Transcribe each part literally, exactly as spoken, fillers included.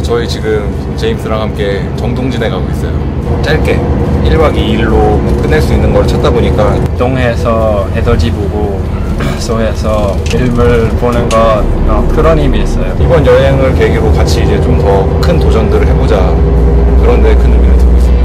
저희 지금 제임스랑 함께 정동진에 가고 있어요. 짧게 일 박 이 일로 끝낼 수 있는 걸 찾다 보니까 동해에서 해돋이 보고 서해에서 일몰 보는 거 어, 그런 의미 있어요. 이번 여행을 계기로 같이 이제 좀 더 큰 도전들을 해보자, 그런 데 큰 의미를 두고 있습니다.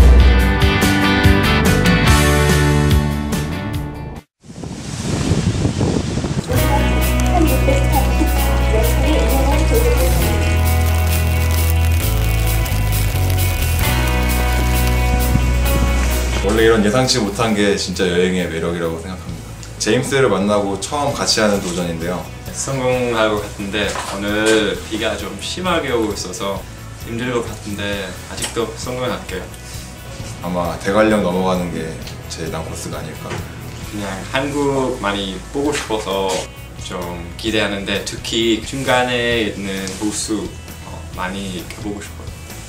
원래 이런 예상치 못한 게 진짜 여행의 매력이라고 생각합니다. 제임스를 만나고 처음 같이 하는 도전인데요. 성공할 것 같은데 오늘 비가 좀 심하게 오고 있어서 힘들 것 같은데 아직도 성공할게요. 아마 대관령 넘어가는 게 제 난코스가 아닐까. 그냥 한국 많이 보고 싶어서 좀 기대하는데 특히 중간에 있는 호수 어, 많이 가보고 싶어요.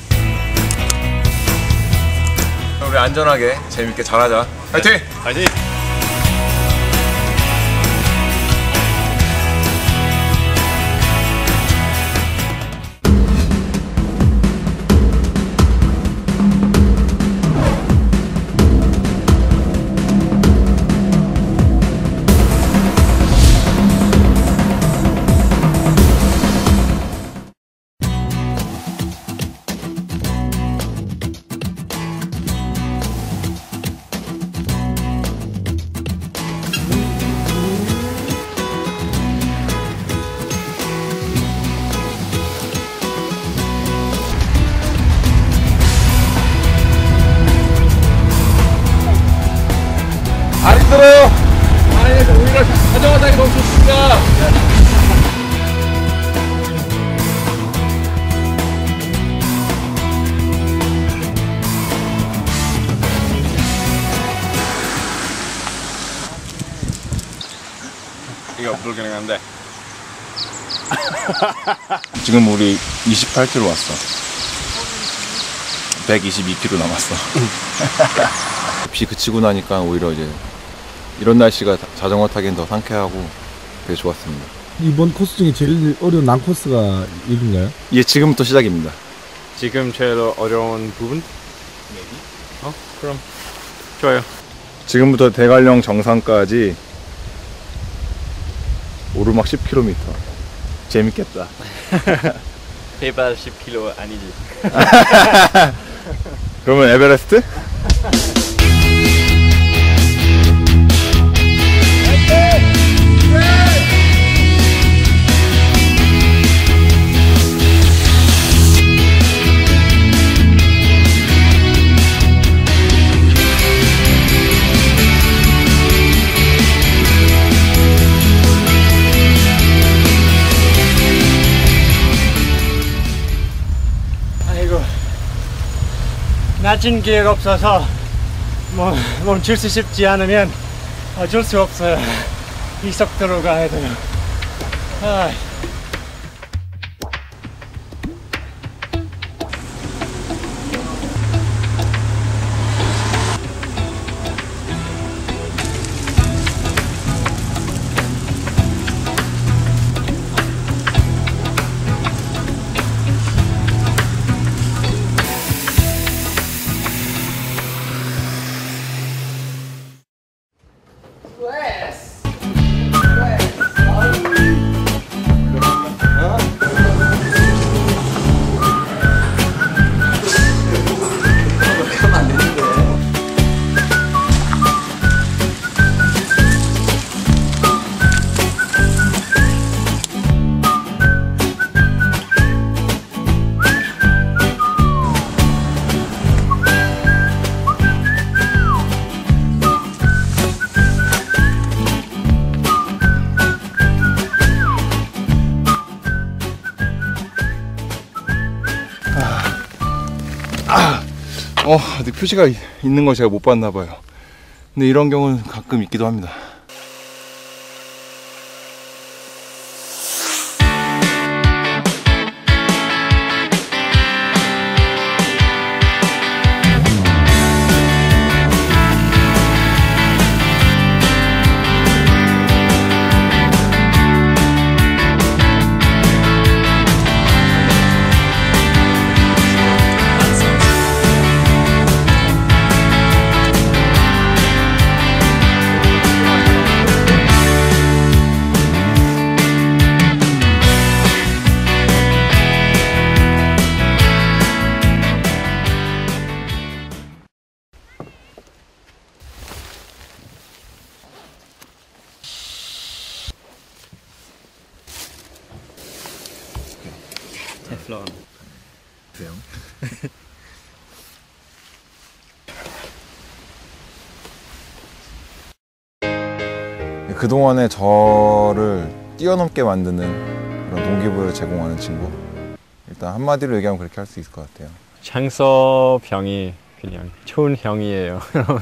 우리 안전하게 재밌게 잘하자. 화이팅! 화이팅! 안 힘들어요. 아니, 오히려 자전거 타기 너무 좋습니다. 이거 불가능한데. 지금 우리 이십팔 킬로미터 왔어. 백이십이 킬로미터 남았어. 비 그치고 나니까 오히려 이제 이런 날씨가 자전거 타기엔 더 상쾌하고 되게 좋았습니다. 이번 코스 중에 제일 어려운 난코스가 여긴가요? 예, 지금부터 시작입니다. 지금 제일 어려운 부분? 어? 그럼 좋아요. 지금부터 대관령 정상까지 오르막 십 킬로미터. 재밌겠다. 해발 십 킬로미터 아니지. 그러면 에베레스트? 낮은 기회가 없어서 뭐 멈출 수 쉽지 않으면 어쩔 수 없어요. 이 속도로 가야 돼요. 아. 어, 근데 표시가 있는 걸 제가 못 봤나 봐요. 근데 이런 경우는 가끔 있기도 합니다. 테플론. 돼요. 그동안의 저를 뛰어넘게 만드는 그런 동기부여를 제공하는 친구. 일단 한마디로 얘기하면 그렇게 할 수 있을 것 같아요. 창섭 형이 그냥 좋은 형이에요.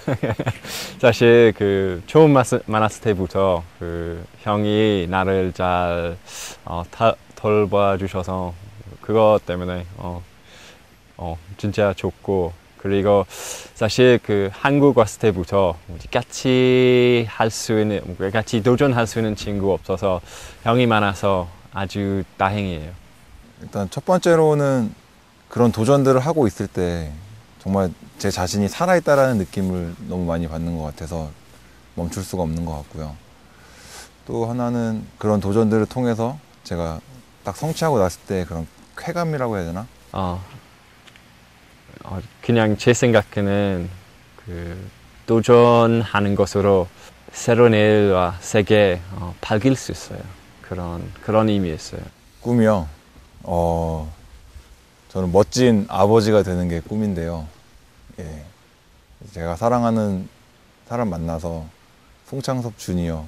사실 그 처음 만났을 때부터 그 형이 나를 잘 어, 다, 돌봐 주셔서 그것 때문에 어, 어, 진짜 좋고, 그리고 사실 그 한국 왔을 때부터 같이 할 수 있는, 같이 도전할 수 있는 친구 없어서 형이 많아서 아주 다행이에요. 일단 첫 번째로는 그런 도전들을 하고 있을 때 정말 제 자신이 살아있다라는 느낌을 너무 많이 받는 것 같아서 멈출 수가 없는 것 같고요. 또 하나는 그런 도전들을 통해서 제가 딱 성취하고 났을 때 그런 쾌감이라고 해야 되나? 어, 어, 그냥 제 생각에는 그 도전하는 것으로 새로운 일과 세계 어, 밝힐 수 있어요. 그런 그런 의미였어요. 꿈이요. 어, 저는 멋진 아버지가 되는 게 꿈인데요. 예, 제가 사랑하는 사람 만나서 송창섭 주니어.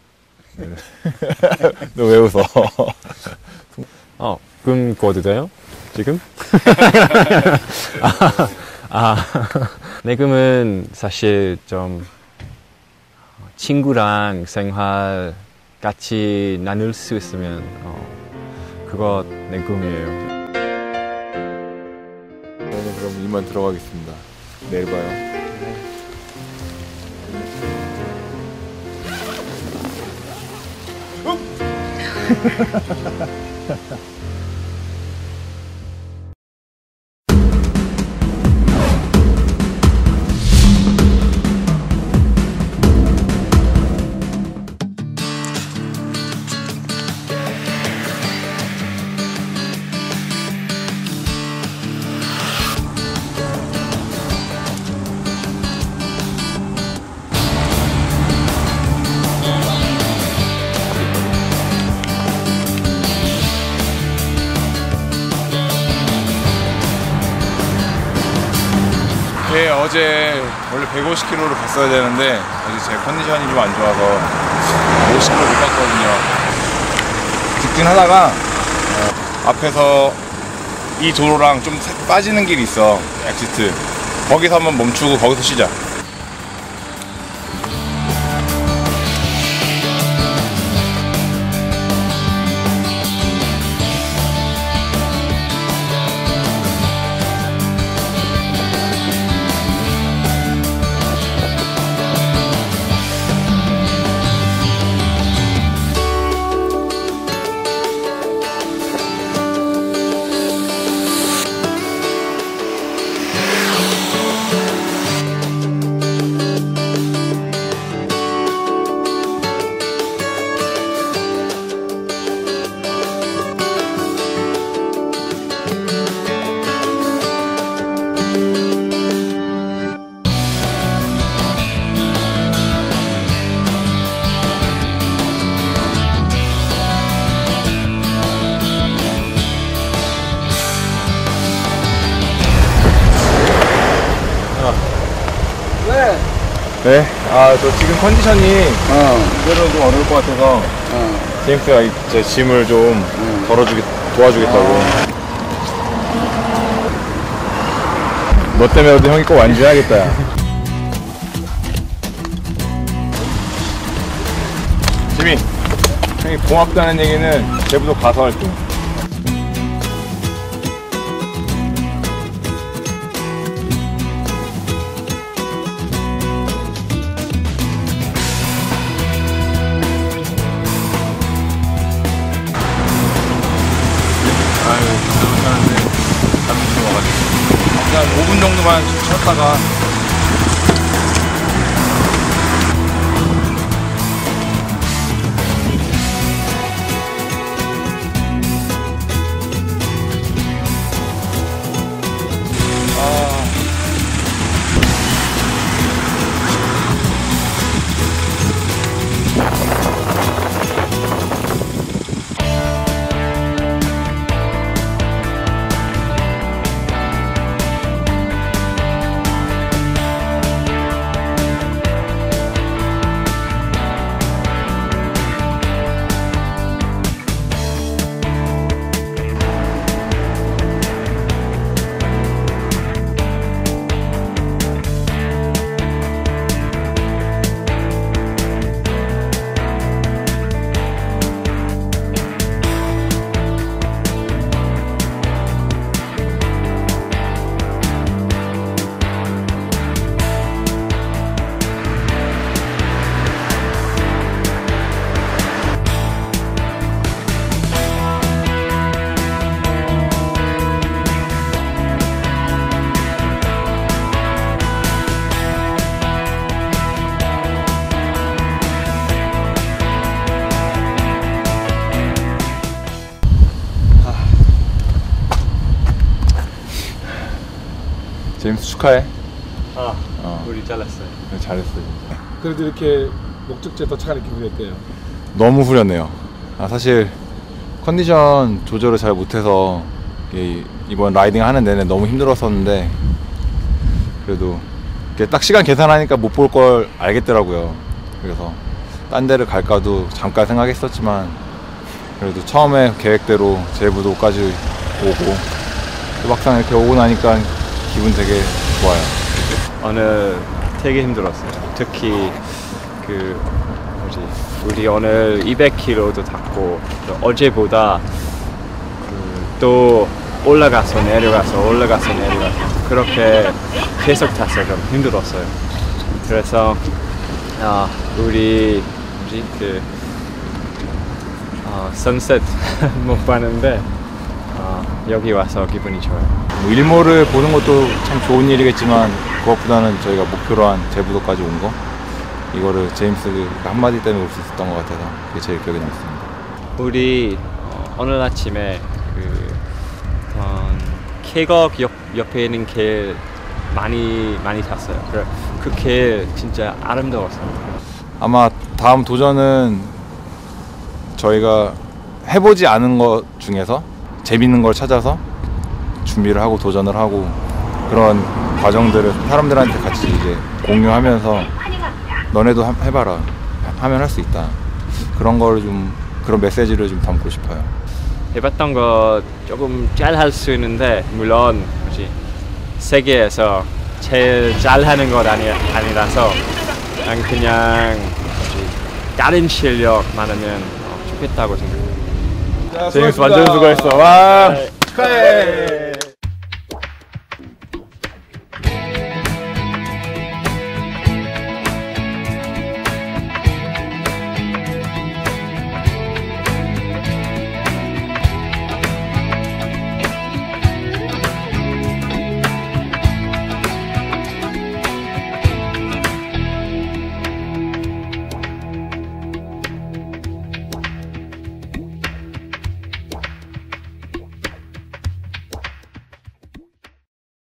너 왜 웃어? 어, 꿈 꿔도 돼요? 지금? 아, 아, 내 꿈은 사실 좀 친구랑 생활 같이 나눌 수 있으면 어, 그거 내 꿈이에요. 저는 그럼 이만 들어가겠습니다. 내일 봐요. 예, 어제 원래 백오십 킬로를 갔어야 되는데 어제 제 컨디션이 좀 안 좋아서 오십 킬로 못 갔거든요. 직진하다가 어, 앞에서 이 도로랑 좀 빠지는 길이 있어, 엑시트. 거기서 한번 멈추고 거기서 쉬자. 네, 아, 저 지금 컨디션이 어. 이대로 좀 어려울 것 같아서 어. 제임스가 제 짐을 좀 음. 덜어주겠, 도와주겠다고. 어. 너 때문에라도 형이 꼭 완주해야겠다, 야. 지민, 형이 고맙다는 얘기는 제부도 가서 할게. 한 오 분 정도만 쉬었다가 제임스 축하해. 아, 어. 우리 잘랐어요. 잘했어 진짜. 그래도 이렇게 목적지에 도착하는 기분이 어때요? 너무 후련해요. 아, 사실 컨디션 조절을 잘 못해서 이- 이번 라이딩 하는 내내 너무 힘들었었는데 그래도 이렇게 딱 시간 계산하니까 못 볼 걸 알겠더라고요. 그래서 딴 데를 갈까도 잠깐 생각했었지만 그래도 처음에 계획대로 제부도까지 오고 또 막상 이렇게 오고 나니까 기분 되게 좋아요. 오늘 되게 힘들었어요. 특히 그 뭐지 우리 오늘 이백 킬로미터도 탔고 또 어제보다 그 또 올라가서 내려가서 올라가서 내려가서 그렇게 계속 탔어요. 좀 힘들었어요. 그래서 아 우리 뭐지 그 어, 선셋 못 봤는데 어, 여기 와서 기분이 좋아요. 뭐 일몰을 보는 것도 참 좋은 일이겠지만 그것보다는 저희가 목표로 한 제부도까지 온 거 이거를 제임스 한마디 때문에 올 수 있었던 것 같아서 그게 제일 기억에 남습니다. 우리 어, 오늘 아침에 그 어, 계곡 옆, 옆에 있는 길 많이 많이 탔어요. 그 길 진짜 아름다웠어요. 아마 다음 도전은 저희가 해보지 않은 것 중에서 재밌는 걸 찾아서 준비를 하고 도전을 하고 그런 과정들을 사람들한테 같이 이제 공유하면서 너네도 하- 해봐라 하면 할 수 있다 그런 걸 좀 그런 메시지를 좀 담고 싶어요. 해봤던 거 조금 잘 할 수 있는데 물론 뭐지 세계에서 제일 잘하는 것 아니 아니라서 그냥 그냥 뭐지 다른 실력 많으면 어, 좋겠다고 생각해요. 자, 제임스 완전 수고했어. 와 축하해.